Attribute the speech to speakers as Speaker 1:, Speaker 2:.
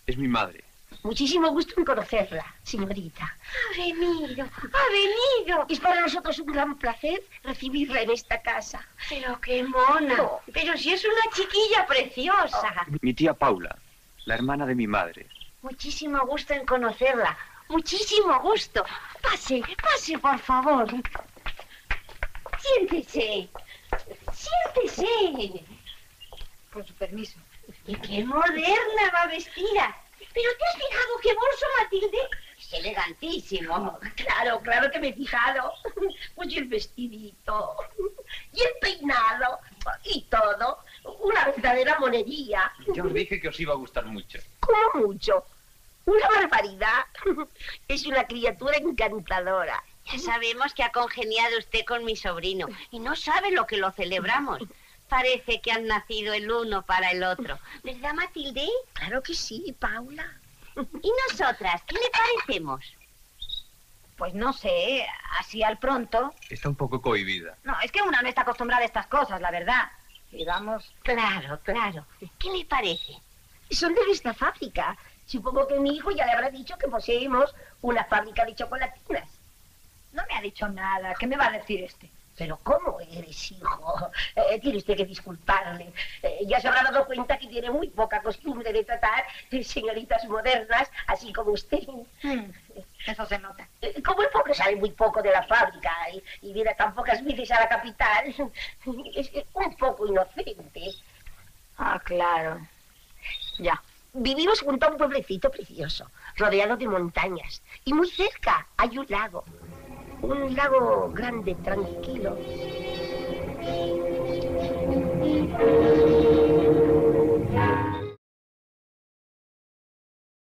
Speaker 1: Es mi madre.
Speaker 2: Muchísimo gusto en conocerla, señorita.
Speaker 3: Ha venido, ha venido.
Speaker 2: Es para nosotros un gran placer recibirla en esta casa.
Speaker 3: Pero qué mona.
Speaker 2: Oh.
Speaker 3: Pero si es una chiquilla preciosa.
Speaker 1: Mi tía Paula, la hermana de mi madre.
Speaker 3: Muchísimo gusto en conocerla. Muchísimo gusto.
Speaker 2: Pase, pase, por favor. Siéntese. Siéntese.
Speaker 3: Con su permiso.
Speaker 2: Y qué moderna va vestida. ¿Pero te has fijado qué bolso, Matilde?
Speaker 3: Es elegantísimo.
Speaker 2: Claro, claro que me he fijado. Pues y el vestidito, y el peinado, y todo. Una verdadera monería.
Speaker 1: Ya os dije que os iba a gustar mucho.
Speaker 2: ¿Cómo mucho? Una barbaridad. Es una criatura encantadora.
Speaker 3: Ya sabemos que ha congeniado usted con mi sobrino y no sabe lo que lo celebramos. Parece que han nacido el uno para el otro. ¿Verdad, Matilde?
Speaker 2: Claro que sí, Paula.
Speaker 3: ¿Y nosotras? ¿Qué le parecemos?
Speaker 4: Pues no sé, así al pronto.
Speaker 1: Está un poco cohibida.
Speaker 4: No, es que una no está acostumbrada a estas cosas, la verdad. Digamos...
Speaker 3: Claro, claro. ¿Qué le parece?
Speaker 2: Son de esta fábrica. Supongo que mi hijo ya le habrá dicho que poseemos una fábrica de chocolatinas.
Speaker 4: No me ha dicho nada. ¿Qué me va a decir este?
Speaker 2: Pero ¿cómo eres, hijo? Tiene usted que disculparle. Ya se habrá dado cuenta que tiene muy poca costumbre de tratar de señoritas modernas, así como usted.
Speaker 4: Eso se nota.
Speaker 2: Como el pobre sabe muy poco de la fábrica y viene tan pocas veces a la capital, es un poco inocente.
Speaker 4: Ah, claro. Ya.
Speaker 2: Vivimos junto a un pueblecito precioso, rodeado de montañas. Y muy cerca hay un lago. Un lago grande, tranquilo.